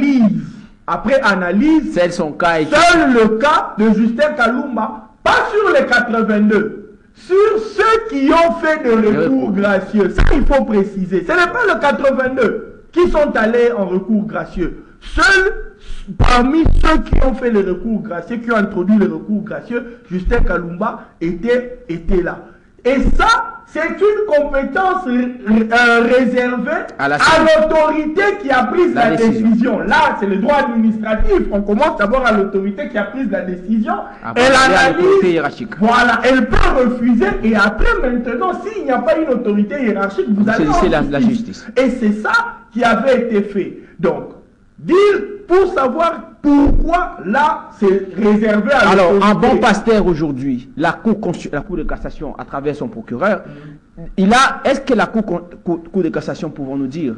analyse, seul le cas de Justin Kalumba, pas sur les 82, sur ceux qui ont fait des recours gracieux. Ça, il faut préciser. Ce n'est pas le 82 qui sont allés en recours gracieux. Seuls parmi ceux qui ont fait le recours gracieux, qui ont introduit le recours gracieux, Justin Kalumba était là. Et ça, c'est une compétence réservée à l'autorité qui a pris la décision. Là, c'est le droit administratif. On commence d'abord à l'autorité qui a pris la décision. Elle analyse. Voilà, elle peut refuser. Et après, maintenant, s'il n'y a pas une autorité hiérarchique, vous allez en la justice. Et c'est ça qui avait été fait. Donc, pour savoir pourquoi là c'est réservé à l'autorité. Alors, un bon pasteur aujourd'hui, la cour de cassation, à travers son procureur, est-ce que la cour de cassation, pouvons nous dire,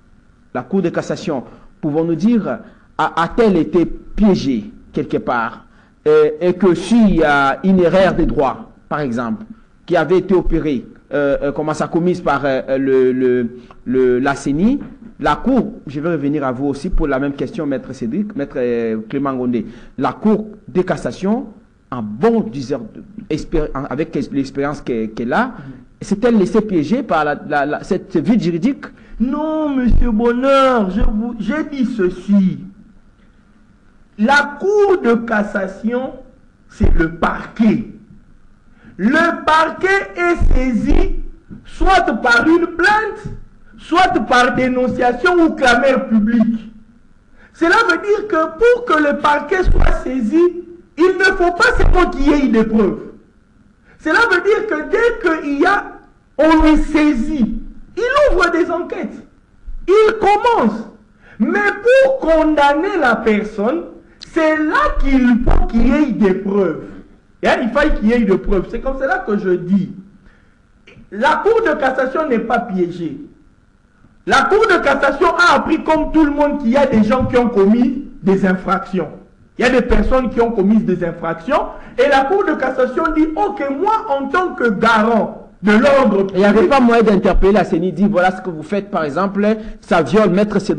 a-t-elle été piégée quelque part, et que s'il y a une erreur de droit, par exemple, qui avait été opérée, comment ça commise par la CENI, la Cour, je vais revenir à vous aussi pour la même question, Maître Cédric, Maître Clément Gondé. La Cour de cassation, un bon diseur, avec l'expérience qu'elle a, s'est-elle laissée piéger par cette vide juridique? Non, Monsieur Bonheur, j'ai dit ceci. La Cour de cassation, c'est le parquet. Le parquet est saisi soit par une plainte, soit par dénonciation ou clameur publique. Cela veut dire que pour que le parquet soit saisi, il ne faut pas seulement qu'il y ait des preuves. Cela veut dire que dès on le saisit, il ouvre des enquêtes. Il commence. Mais pour condamner la personne, c'est là qu'il faut qu'il y ait des preuves. Il faut qu'il y ait des preuves. C'est comme cela que je dis. La Cour de cassation n'est pas piégée. La Cour de cassation a appris comme tout le monde qu'il y a des gens qui ont commis des infractions. Il y a des personnes qui ont commis des infractions. Et la Cour de cassation dit, ok, moi en tant que garant de l'ordre. Il n'y avait pas moyen d'interpeller la CENI, dire voilà ce que vous faites, par exemple, ça viole, maître. Je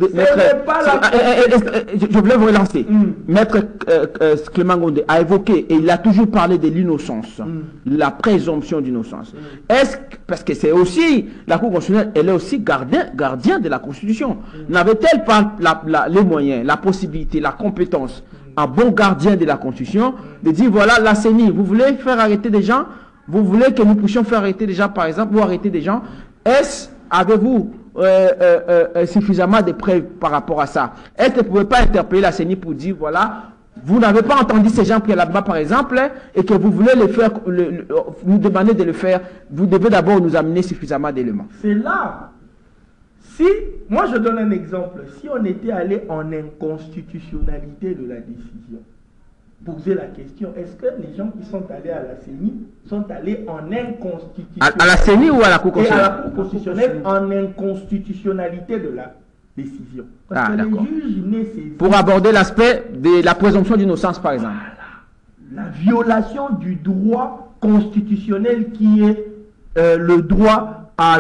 voulais vous relancer. Maître Clément Ngondé a évoqué, et il a toujours parlé de l'innocence, la présomption d'innocence. Parce que c'est aussi, la Cour constitutionnelle, elle est aussi gardien de la Constitution. N'avait-elle pas les moyens, la possibilité, la compétence, un bon gardien de la Constitution, de dire voilà, la CENI, vous voulez faire arrêter des gens, vous voulez que nous puissions faire arrêter des gens, par exemple, ou arrêter des gens, avez-vous suffisamment de preuves par rapport à ça? Est-ce que vous ne pouvez pas interpeller la CENI pour dire voilà, vous n'avez pas entendu ces gens préalablement, par exemple, et que vous voulez les faire, nous demander de le faire, vous devez d'abord nous amener suffisamment d'éléments. C'est là. Si, moi je donne un exemple, si on était allé en inconstitutionnalité de la décision, poser la question, est-ce que les gens qui sont allés à la CENI sont allés en inconstitutionnalité à la CENI ou à la Cour constitutionnelle? Et à la Cour constitutionnelle en inconstitutionnalité de la décision. Parce que les juges n'est saisis. Pour aborder l'aspect de la présomption d'innocence, par exemple. Voilà. La violation du droit constitutionnel qui est le droit à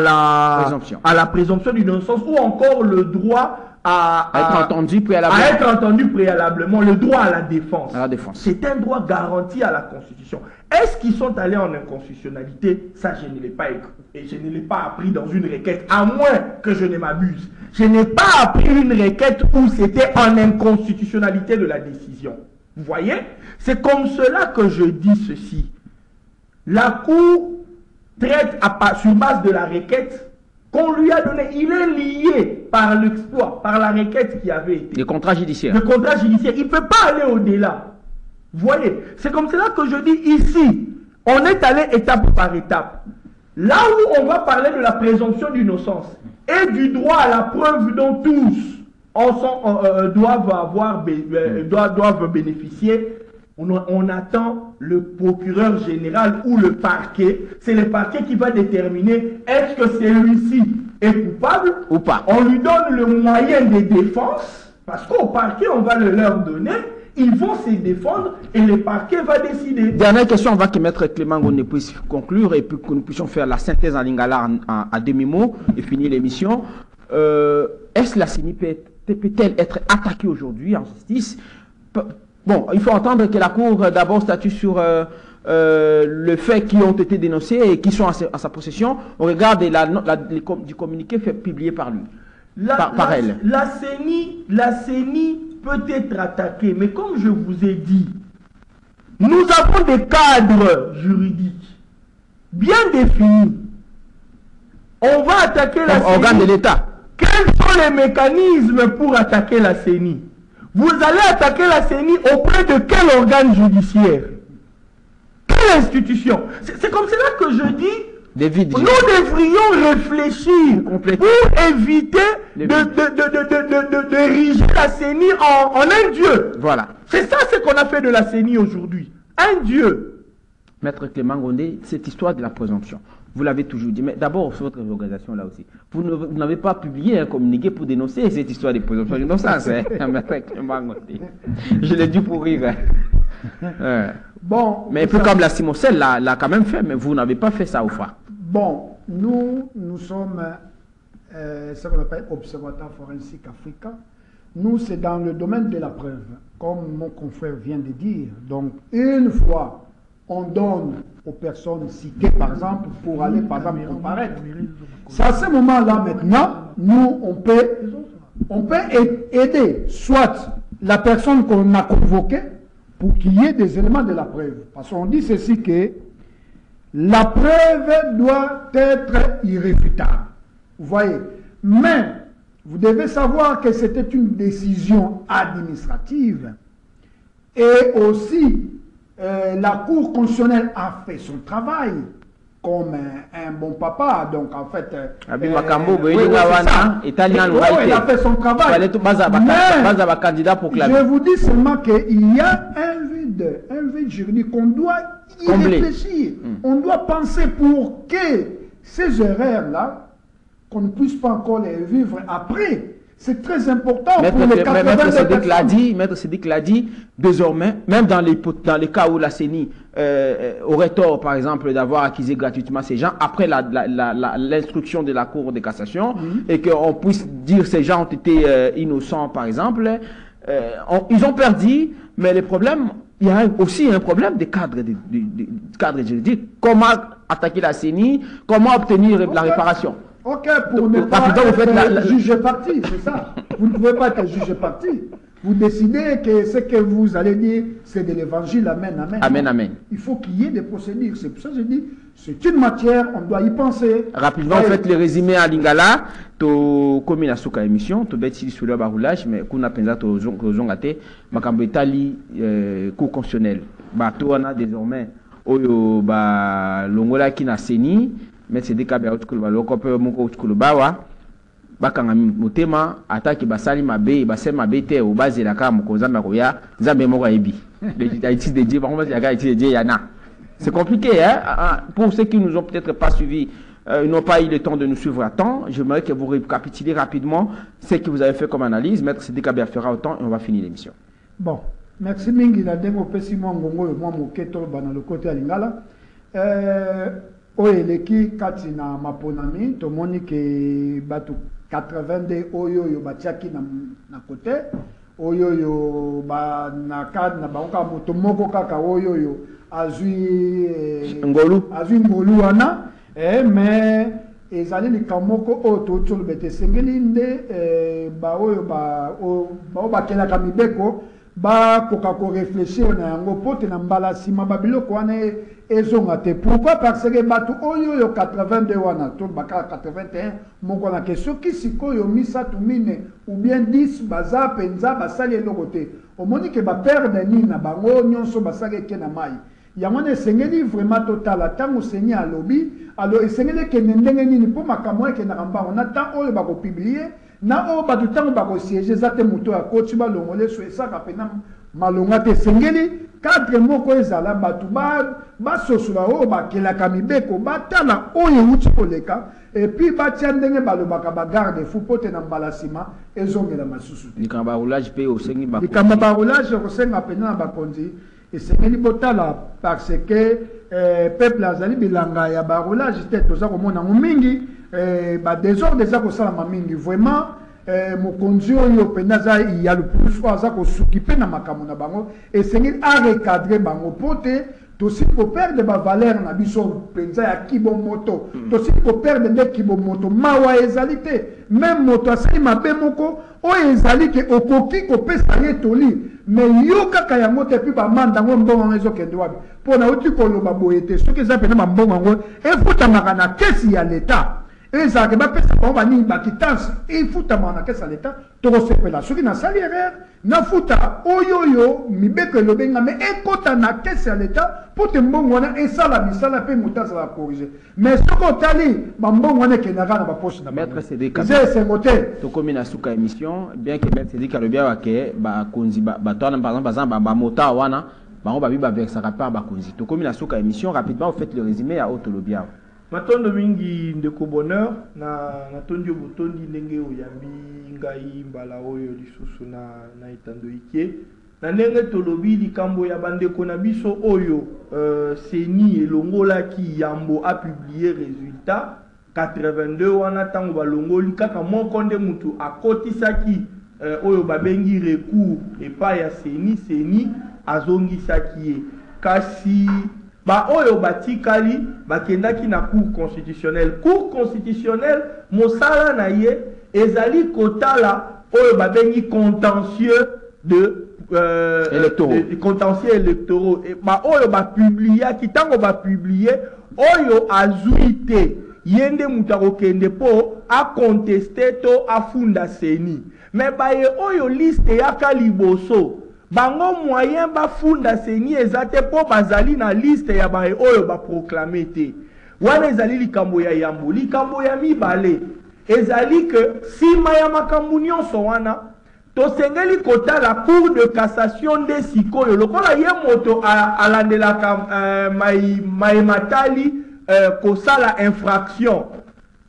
la présomption d'innocence, ou encore le droit à être entendu préalablement, le droit à la défense. C'est un droit garanti à la Constitution. Est-ce qu'ils sont allés en inconstitutionnalité? Ça, je ne l'ai pas écrit et je ne l'ai pas appris dans une requête, à moins que je ne m'abuse. Je n'ai pas appris une requête où c'était en inconstitutionnalité de la décision. Vous voyez? C'est comme cela que je dis ceci. La Cour traite sur base de la requête qu'on lui a donné. Il est lié par l'exploit, par la requête qui avait été. Le contrat judiciaire. Le contrat judiciaire. Il ne peut pas aller au-delà. Vous voyez, c'est comme cela que je dis ici. On est allé étape par étape. Là où on va parler de la présomption d'innocence et du droit à la preuve dont tous doivent bénéficier, on attend le procureur général ou le parquet. C'est le parquet qui va déterminer est-ce que celui-ci est coupable ou pas. On lui donne le moyen de défense, parce qu'au parquet, on va le leur donner. Ils vont se défendre et le parquet va décider. Dernière question, on va que Maître Clément Ngondé puisse conclure et puis que nous puissions faire la synthèse en lingala à demi-mot et finir l'émission. Est-ce que la CENI peut-elle être attaquée aujourd'hui en justice? Bon, il faut entendre que la Cour d'abord statue sur le fait qui ont été dénoncés et qui sont à sa possession au regard du communiqué fait publié par lui, par elle. La CENI peut être attaquée, mais comme je vous ai dit, nous avons des cadres juridiques bien définis. On va attaquer la CENI. Organe de l'État. Quels sont les mécanismes pour attaquer la CENI? Vous allez attaquer la CENI auprès de quel organe judiciaire? Quelle institution? C'est comme cela que je dis, nous devrions réfléchir pour éviter de ériger la CENI en un dieu. Voilà. C'est ça ce qu'on a fait de la CENI aujourd'hui. Un dieu. Maître Clément Ngondé, cette histoire de la présomption, vous l'avez toujours dit, mais d'abord sur votre organisation là aussi, vous n'avez pas publié un communiqué pour dénoncer cette histoire de présomption d'innocence, Maître Clément Ngondé. Je l'ai dit pour rire. Bon, mais un peu comme la Simocelle l'a quand même fait, mais vous n'avez pas fait ça au FRA. Bon, nous sommes ce qu'on appelle Observatoire Forensique Africain. Nous, c'est dans le domaine de la preuve, comme mon confrère vient de dire. Donc, une fois on donne aux personnes citées, par exemple, pour aller, par exemple, comparaître. C'est à ce moment-là, maintenant, nous, on peut aider soit la personne qu'on a convoquée pour qu'il y ait des éléments de la preuve. Parce qu'on dit ceci que la preuve doit être irréfutable. Vous voyez. Mais, vous devez savoir que c'était une décision administrative et aussi la Cour constitutionnelle a fait son travail comme un bon papa. Donc en fait, il a fait son travail. Mais je vous dis seulement qu'il y a un vide juridique qu'on doit y réfléchir. On doit penser pour que ces erreurs-là, qu'on ne puisse pas encore les vivre après. C'est très important Maître, pour les 82 Maître Sédic l'a dit, désormais, même dans les cas où la CENI aurait tort, par exemple, d'avoir acquis gratuitement ces gens, après l'instruction de la Cour de cassation, et qu'on puisse dire ces gens ont été innocents, par exemple, ils ont perdu, mais le problème, il y a aussi un problème de cadre juridique. Comment attaquer la CENI, comment obtenir la réparation. Ok, pour ne pas être juge parti, c'est ça. Vous ne pouvez pas être juge parti. Vous décidez que ce que vous allez dire, c'est de l'évangile, amen, amen. Amen, amen. Il faut qu'il y ait des procédures. C'est pour ça que je dis, c'est une matière, on doit y penser. Rapidement, vous faites le résumé à Lingala, to commune à Souka émission, to bêtis sur le baroulage, mais qu'on a pensé to zongate, makambo etali cours constitutionnel. Bato on a désormais, oyo ba longola ki na seni, mais c'est des cas bien autre que le locope moko autre que le bawa. Bakanga motema ataki basali mabe basema bete au base la ka mokonza makoya nzambe moko ebi les de Dieu par contre il y a de Dieu yana. C'est compliqué hein pour ceux qui nous ont peut-être pas suivis, ils n'ont pas eu le temps de nous suivre à temps. J'aimerais que vous récapitulez rapidement ce que vous avez fait comme analyse. Maître Sédic Kabia fera autant et on va finir l'émission. Bon, merci mingi na dengo pesi mongongo yo mo keto bana le côté à Lingala. Oeleki kati na maponami tomoni ke batu 82 oyo yo batiaki na côté oyo yo ba na kad na banka moto moko kaka oyo yo azui ngolu wana mais ezali likamoko o to tsolo bete sengeli nde ba oyo ba kelaka mibeko ba koka ko réfléchir na yango pote na mbala sima babiloko wana ezonga te. Pourquoi? Parce que batu oyo yo 82 wana to baka 81 moko na question ki sikoyo misatu mine ou bien 10 baza penza basali eloko te omoni ke ba perdre ni na bango nyonso basali ke na mai yango ne sengeli vraiment total tango senya alobi alors esengeli ke ndenge nini po makamwa ke na kamba on attend oyo ba ko publier na o batu tango ba ko siéger zate muto ya coach ba longole so esaka pena malonga te sengeli cadre moko ezala batu ba sosula o ba kelaka mibeko batala oyo uti koleka et puis batia ndenge balobaka ba garde fou pote na mbalasima ezongela masusu te likamba roulage pe osengi ba likamba ba roulage osenga pena na bakonzi esengeli botala parce que peuple azali bilanga ya ba roulage te toza komona mingi ba désordre za ko sala mingi vraiment mokonzi oyo penza ya le plus aza ko s'occuper na makambo na bango esengeli a recadrer bango pote tosi ko perdre ba valeur na biso penza ya kibo moto tosi ko perdre de kibo moto mawa ezali te même moto asali mabe moko o ezali ke okoki ko pesa ye toli mais yo kaka yango te pi ba manda ngo mbongo ezo kende wapi pona uti ko loba boyete soki eza pena mbongo ngo efuta makana kesi ya l'état eza ke ba pesa ba bani ba quittance efuta makana kesi ya l'état to sepela soki na sali erreur na futa oyoyo mibeko lobenga mais ekota na kesi ya l'état pour te mbongo na esala misala pe mutasa la corriger mais soko tali ba mbongo na kenaka na ba poche na Maître Sédic c'est côté to komi na suka émission bien que Maître Sédic alobia wa ke ba konzi ba tona par exemple ba mota wana ba ba biba versa par ba konzi to komi na suka émission rapidement vous faites le résumé à autolobia matondo mingi ndeko bonheur na tondi botondi ndenge oyambi ngai mbala oyo lisusu na itando ike na ndenge tolobi likambo ya bandeko na biso oyo seni elongola ki yambo a publié résultat 82 wana tango balongoli kaka moko nde mutu akotisaki oyo babengi recours epai ya seni azongisaki ye kasi ba oyo batikali bakendaki na cour constitutionnelle mosala na ye ezali kotala oyo babengi contentieux de contentieux électoraux et ba oyo ba publier kitango ba publier oyo azuite yende mutako kende po a contester to afunda seni mais ba ye oyo liste ya kaliboso bango moyen ba funda seni ezate po bazali na liste ya ba oyo ba proclamer te wana ezali likambo ya yambo likambo ya mibale ezali que sima ya makambo nyonso wana tosengeli kota la cour de cassation de sikoyo lokola ye moto alandelaka matali kosala infraction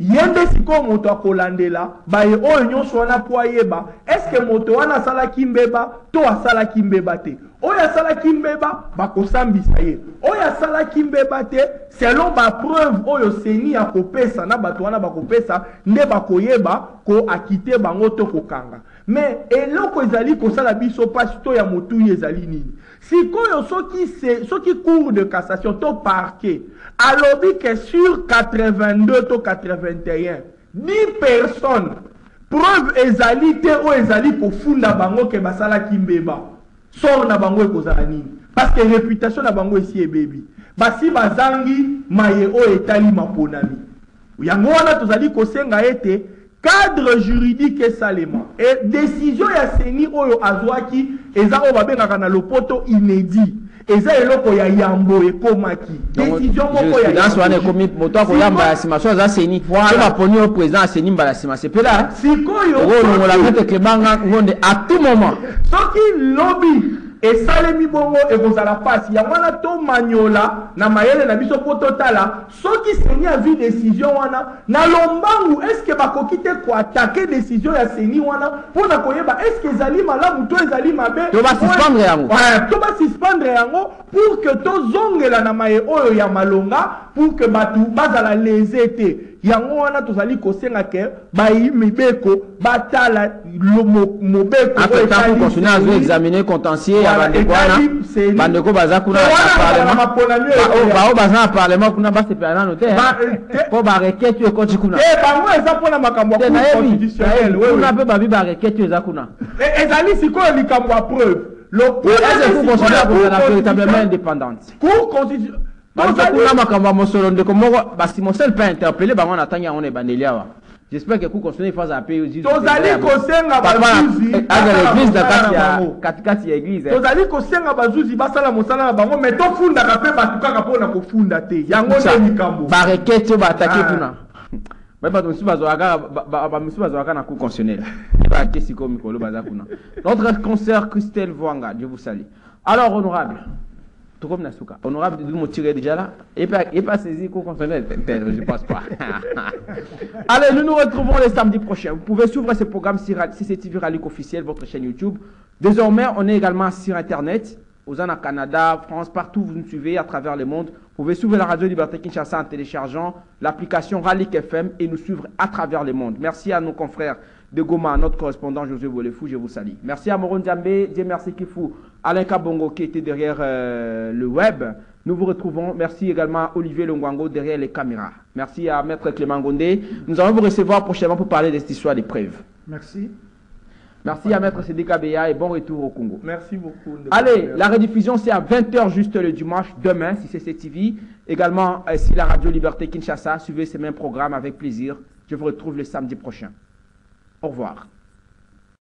yende siko moto akolandela baye oyo nyonso wana po ayeba eske moto wana asalaki mbeba to asalaki mbeba te oyo asalaki mbeba bakosambisa ye oyo asalaki mbeba te selon bapreuve oyo seni akopesa na bato wana bakopesa nde bakoyeba ko akite bango to kokanga mais eloko ezali kosala biso pasi to ya motu ezali nini sikoyo soki cour de cassation to parquet alobi que sur 82 to 81 10 personnes preuve ezali te o ezali kofunda bango ke basalaki mbeba sort na bango ekozala nini parce que réputation na bango esi ebebi basi bazangi maye o etali maponami yango wana tozali kosenga ete cadre juridique esalema et décision ya seni oyo azwaki eza oyo babengaka na lopoto inédit eza eloko ya yambo ekomaki décision moko ya dans wana ekomi moto akoyamba ya sima so aza seni so baponi au président ya seni mbala sima sepela sikoyo olongola mete kebanga ngonde à tout moment soki lobby esalemi bongo ekozala pasi yango wana to manyola na mayele na biso po totala soki seni avi décision wana na lombangu eske bakoki te koatake décision ya seni wana mpona koyeba eske ezali malamu to ezali mabe to basuspendre yango to basuspendre yango pour que tozongela na maye oyo ya malonga pour que bato bazala lese te yango wana tozali kosenga ke bayi mibeko batala mobeko après temps pour continuer à jouer examiner contentieux ya bandeko baza kuna baza na parlement kuna basepela nano te po barequête ekoti kuna bango eza mpona makambo ya cour constitutionnelle kuna mpe babi barequête eza kuna ezali sikoyo likambo ya preuve véritablement indépendante cour constitutionnelle kuna makambo ya mosolo ndeko moko basimosel mpe interpellé bango na ntango yango na ebandeli awa j'espère que cour constitutionnelle faza mpe tozali kosenga bazuzi l'église na katikati ya église tozali kosenga bazuzi basala mosala na bango mais tofundaka mpe bato kaka mpona kofunda te yango nde likambo barequête oyo baatake kuna bato mosusu bazwaka na cour constitutionnelle baake sikoyo mikolo baza kuna notre concert Christelle Voanga Dieu vous salue alors honorable comme Nasuka. Honorable de me tirer déjà là. Et pas saisi cours constitutionnel. Je ne pense pas. Allez, nous nous retrouvons le samedi prochain. Vous pouvez suivre ce programme sur CCTV Ralik officiel, votre chaîne YouTube. Désormais, on est également sur Internet. Aux au Canada, France, partout où vous nous suivez à travers le monde. Vous pouvez suivre la radio Liberté Kinshasa en téléchargeant l'application Ralik FM et nous suivre à travers le monde. Merci à nos confrères de Goma, notre correspondant José Bolefou, je vous salue. Merci à Moron Djambé, Dieu merci Kifou, Alain Kabongo qui était derrière le web. Nous vous retrouvons. Merci également à Olivier Longwango derrière les caméras. Merci à Maître Clément Gondé. Nous allons vous recevoir prochainement pour parler de cette histoire d'épreuve. Merci. Merci à Maître Sédika Beya et bon retour au Congo. Merci beaucoup. Allez, la rediffusion c'est à 20h juste le dimanche, demain si c'est CCTV. Également, si la radio Liberté Kinshasa, suivez ces mêmes programmes avec plaisir. Je vous retrouve le samedi prochain. Au revoir.